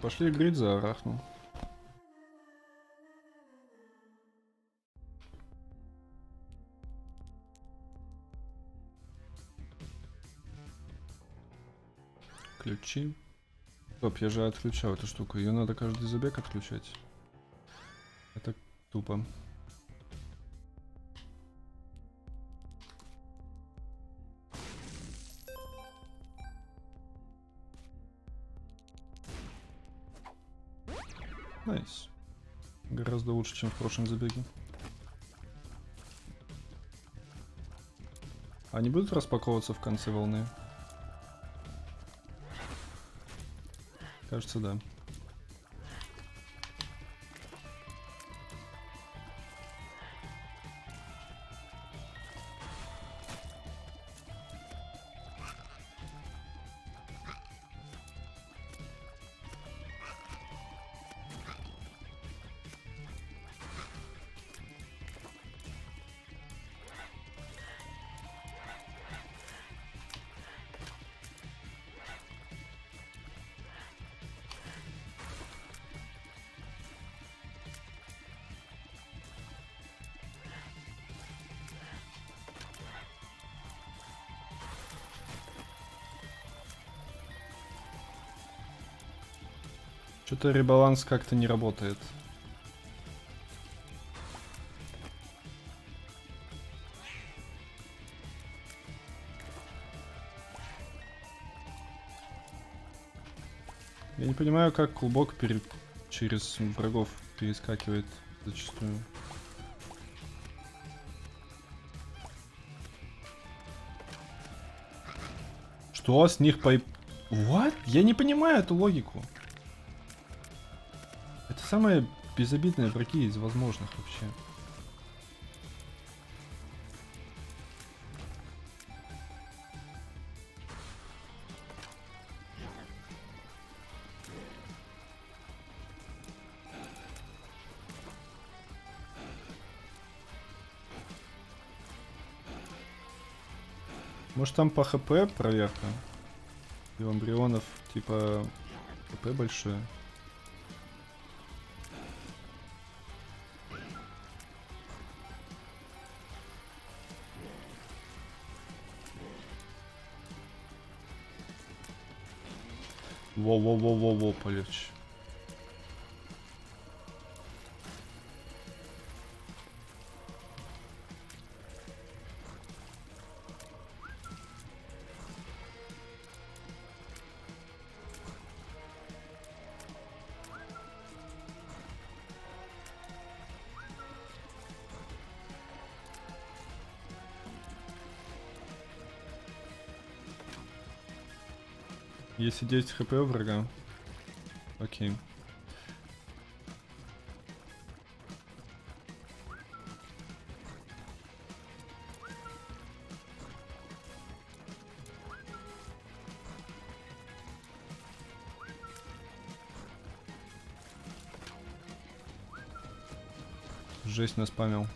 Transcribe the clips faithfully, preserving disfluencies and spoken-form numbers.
Пошли грить за арахну. Ключи. Стоп, я же отключал эту штуку. Ее надо каждый забег отключать. Это тупо. Найс. Гораздо лучше, чем в прошлом забеге. Они будут распаковываться в конце волны? Кажется, да. Что-то ребаланс как-то не работает. Я не понимаю, как клубок пере... через врагов перескакивает зачастую. Что с них по... What? Я не понимаю эту логику. Это самые безобидные враги из возможных вообще. Может там по хп проверка? И у эмбрионов типа хп большое. Во-во-во-во-во, полегче. Если десять хп у врага. Окей. Жесть, наспамил.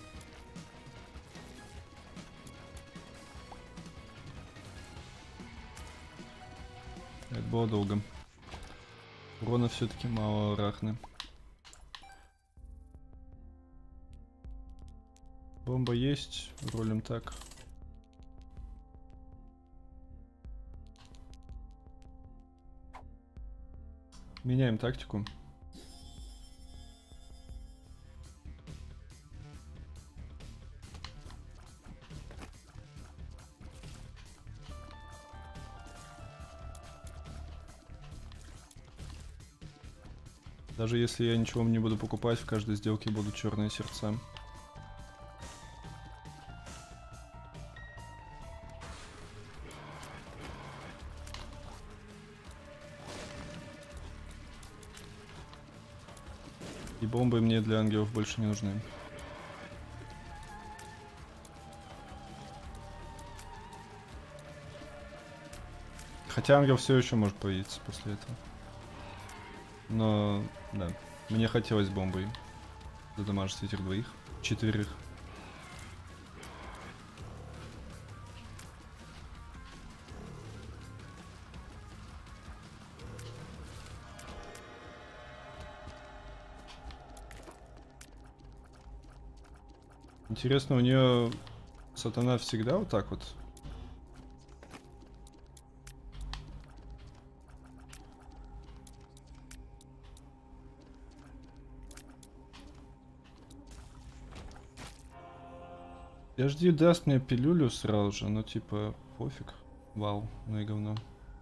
Это было долго. Урона все-таки мало арахны. Бомба есть, ролим так. Меняем тактику. Даже если я ничего не буду покупать, в каждой сделке будут черные сердца. И бомбы мне для ангелов больше не нужны. Хотя ангел все еще может появиться после этого. Но, да, мне хотелось бомбой задамажить этих двоих, четверых. Интересно, у нее сатана всегда вот так вот? пи эйч ди даст мне пилюлю сразу же, ну типа пофиг. Вау, ну и говно.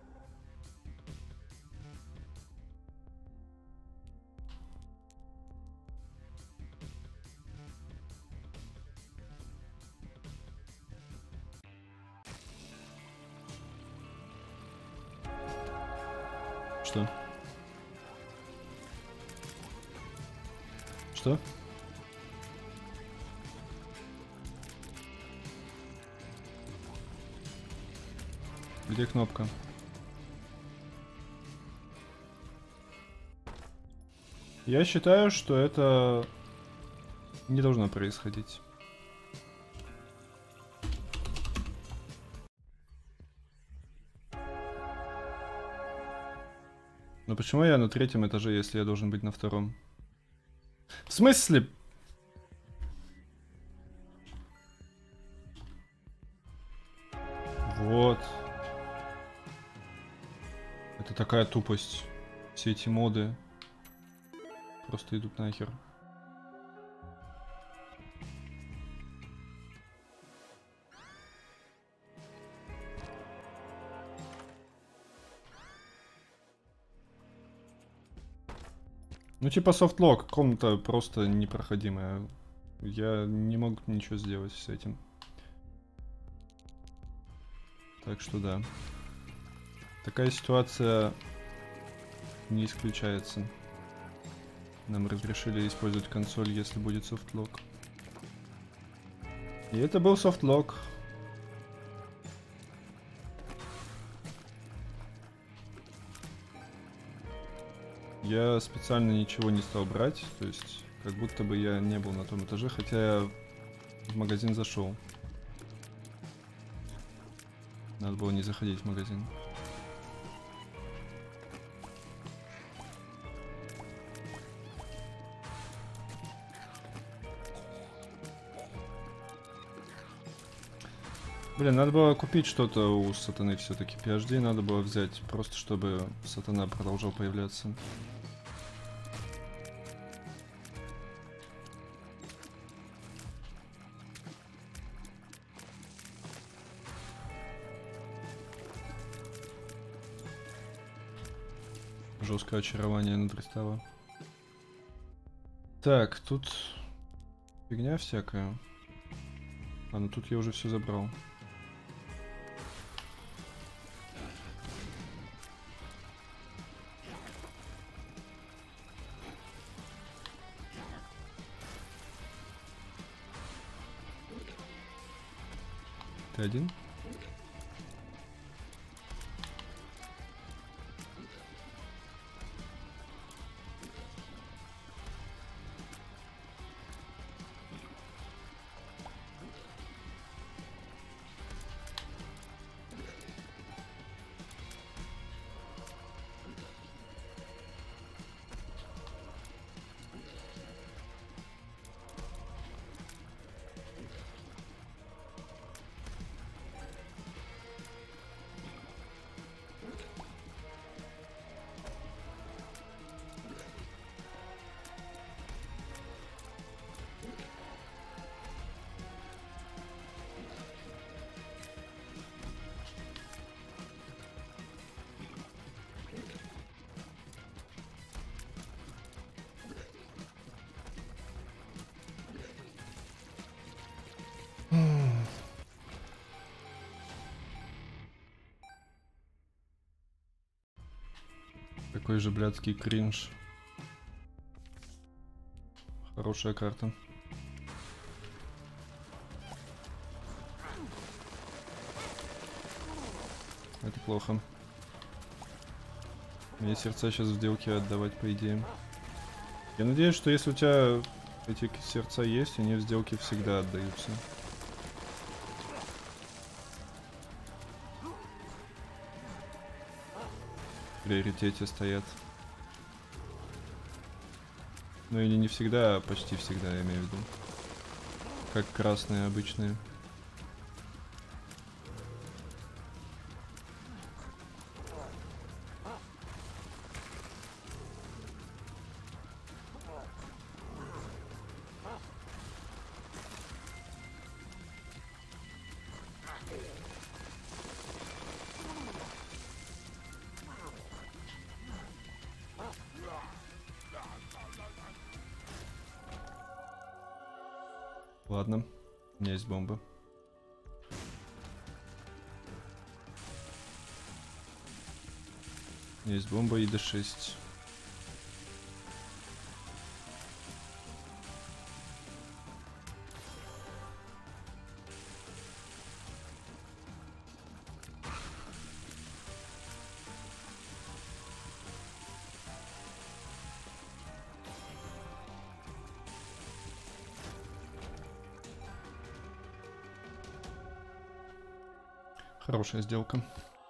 Что? Что? Где кнопка? Я считаю, что это не должно происходить. Но почему я на третьем этаже, если я должен быть на втором? В смысле? Вот. Это такая тупость. Все эти моды просто идут нахер. Ну типа софтлок, комната просто непроходимая. Я не мог ничего сделать с этим. Так что да. Такая ситуация не исключается. Нам разрешили использовать консоль, если будет софтлок. И это был софтлок. Я специально ничего не стал брать, то есть как будто бы я не был на том этаже, хотя я в магазин зашел. Надо было не заходить в магазин. Блин, надо было купить что-то у сатаны все-таки. пи эйч ди надо было взять, просто чтобы сатана продолжал появляться. Жесткое очарование надрастало. Так, тут фигня всякая. А, ну тут я уже все забрал. Ты один? Такой же блядский кринж. Хорошая карта. Это плохо. Мне сердца сейчас в сделке отдавать, по идее. Я надеюсь, что если у тебя эти сердца есть, они в сделке всегда отдаются. В приоритете стоят. Ну или не всегда, а почти всегда, я имею в виду. как красные обычные. Ладно, у меня есть бомба. У меня есть бомба и дэ шесть. Хорошая сделка.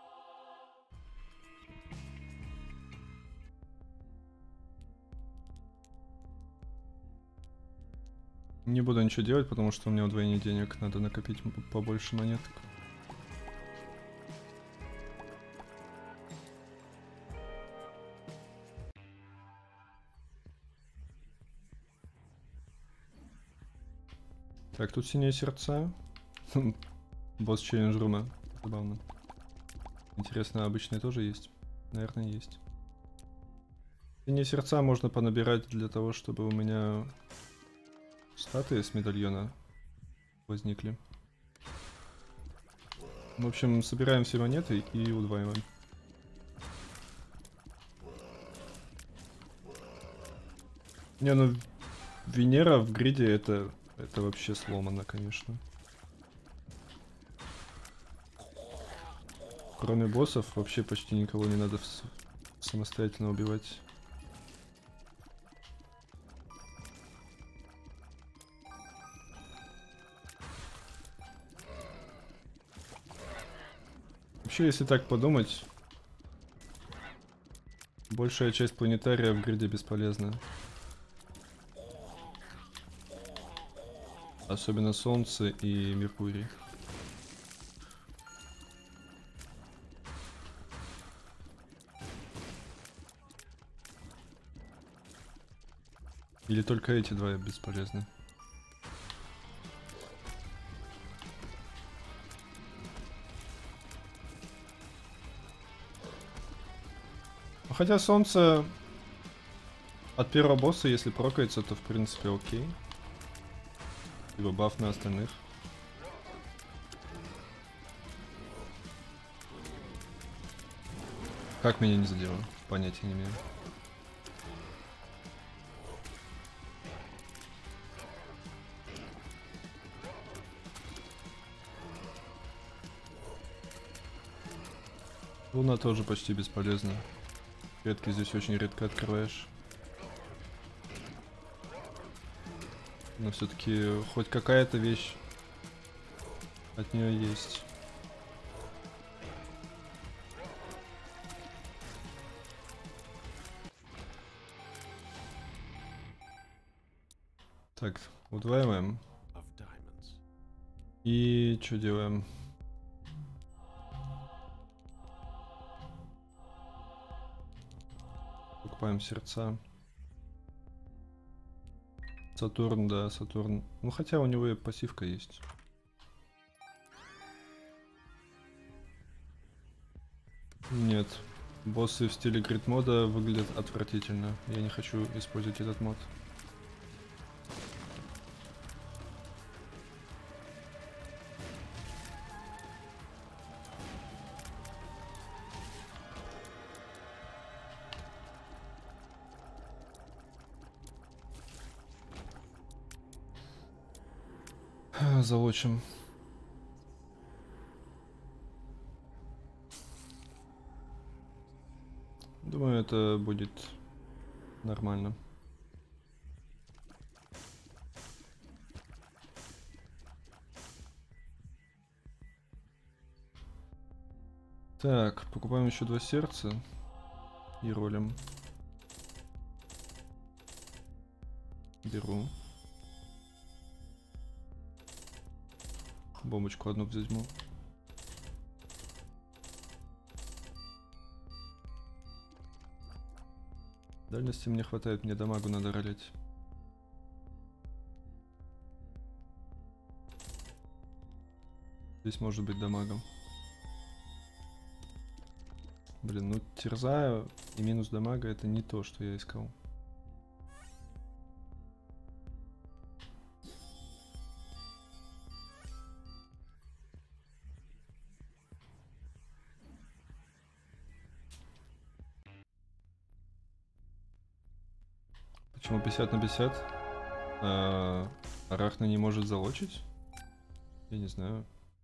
Не буду ничего делать, потому что у меня удвоение денег. Надо накопить побольше монеток. Так, тут синие сердца. Босс челлендж рума. Забавно. Интересно, обычные тоже есть? Наверное, есть. Синие сердца можно понабирать для того, чтобы у меня статуи с медальона возникли. В общем, собираем все монеты и удваиваем. Не, ну Венера в гриде это, это вообще сломано, конечно. Кроме боссов вообще почти никого не надо самостоятельно убивать. Вообще, если так подумать, большая часть планетария в гриде бесполезна. Особенно Солнце и Меркурий. Или только эти два бесполезны? Хотя Солнце от первого босса, если прокается, то в принципе окей. Либо баф на остальных. Как меня не задело? Понятия не имею. Луна тоже почти бесполезна. Редко здесь очень редко открываешь. Но все-таки хоть какая-то вещь от нее есть. Так, удваиваем. И что делаем? Покупаем сердца. Сатурн, да, Сатурн. Ну хотя у него и пассивка есть. Нет. Боссы в стиле грид мода выглядят отвратительно. Я не хочу использовать этот мод. Залочим. Думаю, это будет нормально. Так, покупаем еще два сердца и ролим. Беру. Бомбочку одну возьму. Дальности мне хватает, мне дамагу надо ролить. Здесь может быть дамагом. Блин, ну терзаю и минус дамага это не то, что я искал. Почему пятьдесят на пятьдесят? А, Арахна не может залочить? Я не знаю.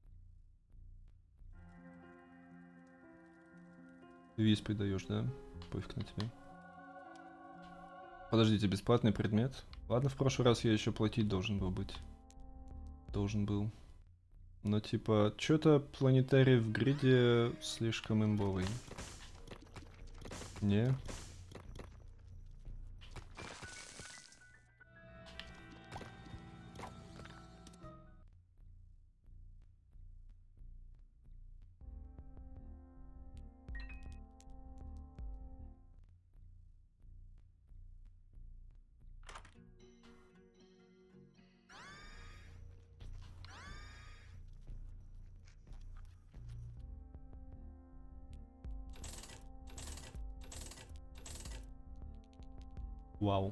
Ты виз придаешь, да? Пофиг на тебя. Подождите, бесплатный предмет? Ладно, в прошлый раз я еще платить должен был быть. Должен был. Но типа, что-то планетарий в гриде слишком имбовый. Не? Вау.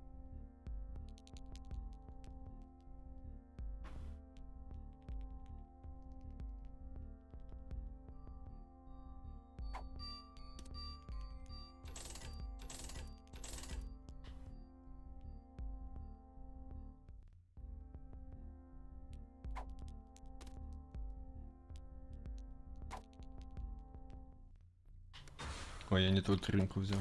Ой, я не ту тринку взял.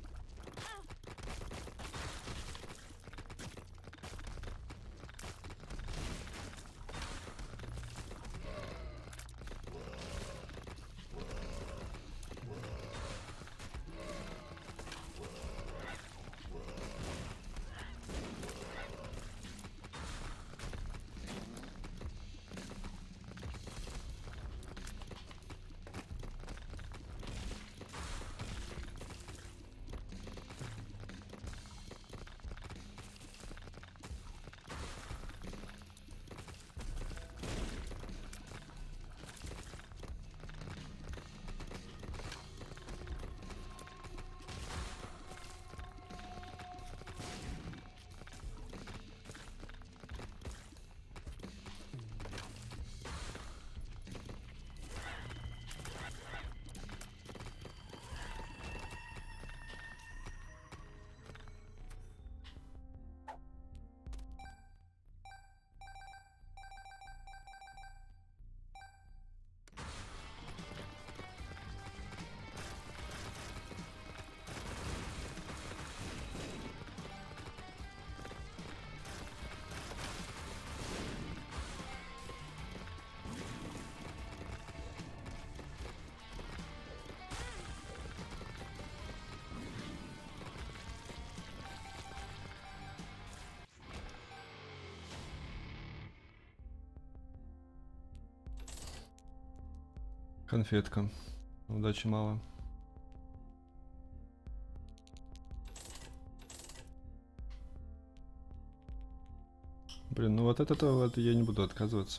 Конфетка. Удачи мало. Блин, ну вот от этого вот я не буду отказываться.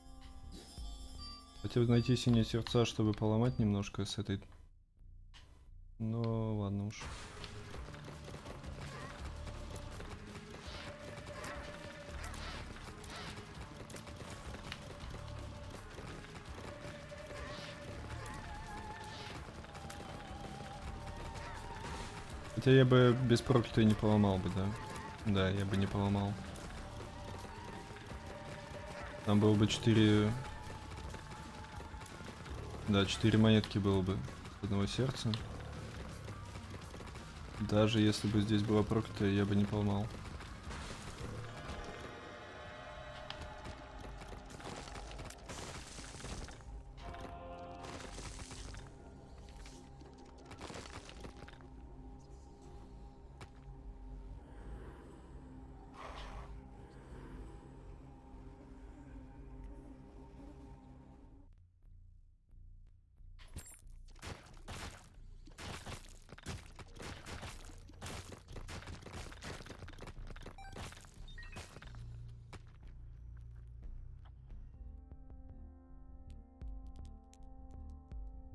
Хотел найти синие сердца, чтобы поломать немножко с этой. Ну ладно уж. Хотя я бы без проклятой не поломал бы, да? Да, я бы не поломал. Там было бы четыре... Да, четыре монетки было бы с одного сердца. Даже если бы здесь была проклятая, я бы не поломал.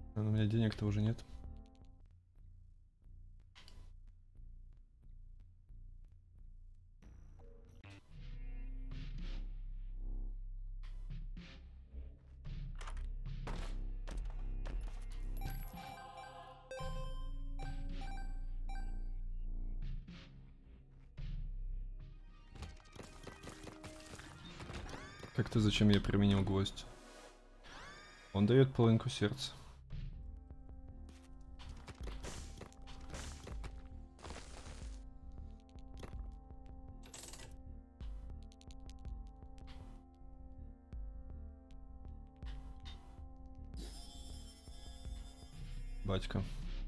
А у меня денег-то уже нет. Как-то зачем я применил гвоздь? Он дает половинку сердца. Батька.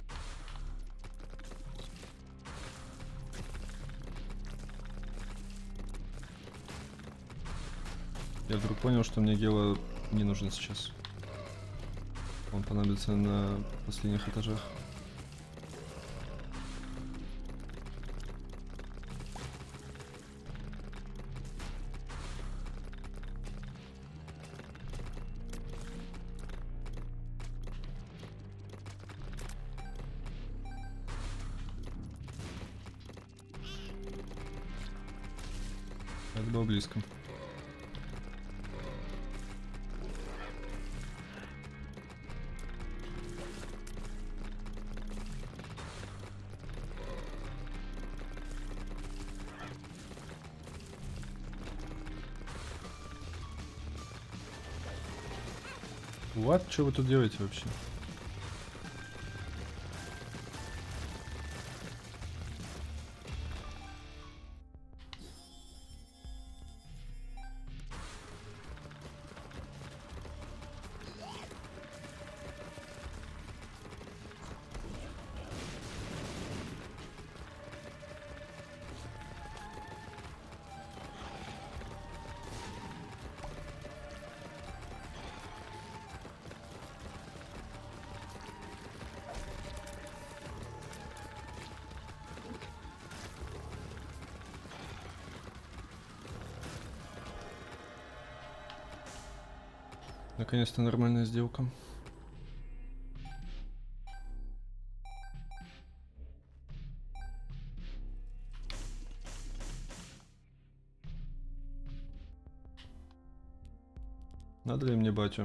Я вдруг понял, что мне гела не нужен сейчас. Он понадобится на последних этажах. Это было близко. Вот, что вы тут делаете вообще? Наконец-то нормальная сделка. Надо ли мне батю?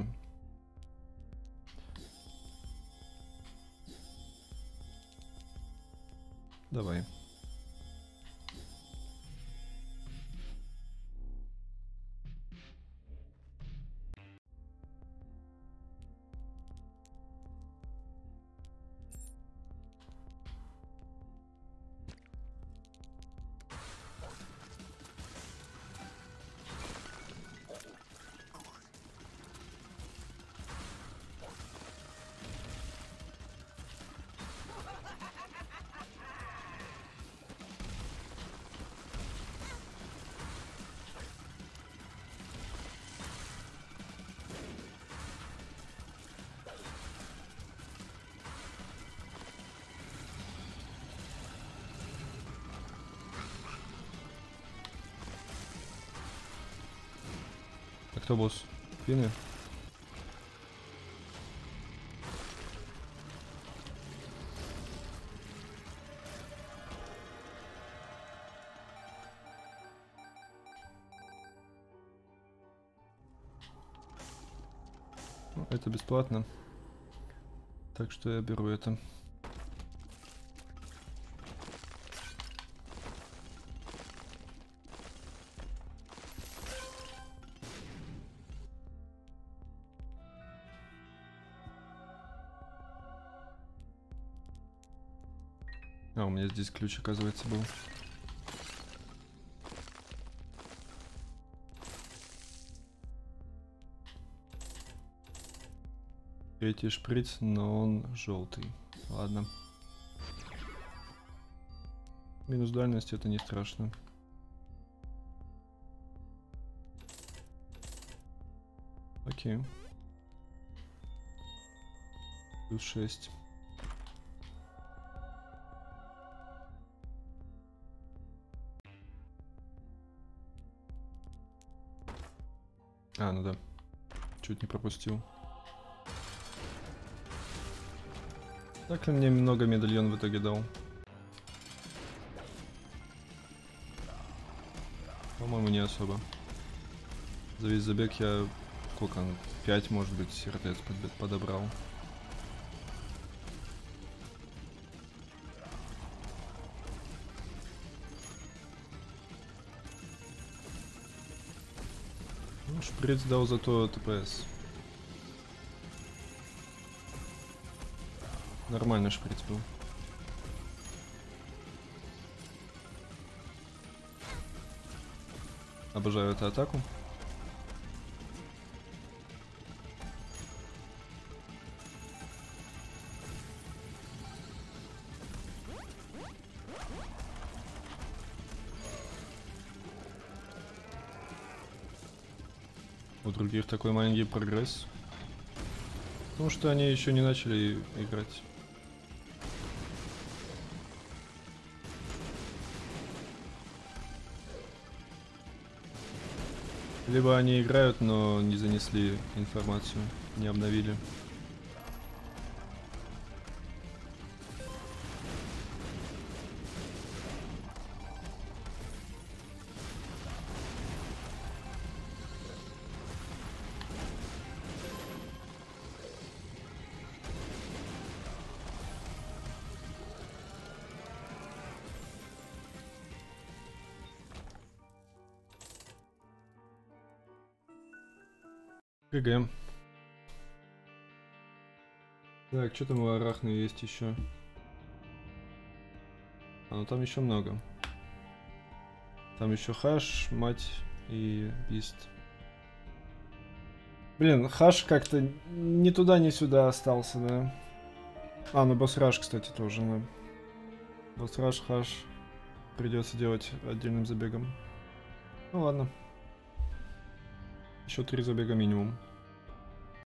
Давай. А кто босс? Финны? Ну, это бесплатно. Так что я беру это. А, у меня здесь ключ, оказывается, был. Третий шприц, но он желтый. Ладно. Минус дальность, это не страшно. Окей. Плюс шесть. А, ну да. Чуть не пропустил. Так ли мне много медальон в итоге дал? По-моему, не особо. За весь забег я, сколько, пять, может быть, сиротец подобрал. Ну, шприц дал зато ТПС. Нормальный шприц был. Обожаю эту атаку. У других такой маленький прогресс. Потому что они еще не начали играть. Либо они играют, но не занесли информацию, не обновили. ГГ. Так, что там у Арахны есть еще? А, ну там еще много. Там еще Хаш, Мать и Бист. Блин, Хаш как-то ни туда, ни сюда остался, да? А, ну Боссраж, кстати, тоже, да. Боссраж, Хаш придется делать отдельным забегом. Ну ладно. Еще три забега минимум.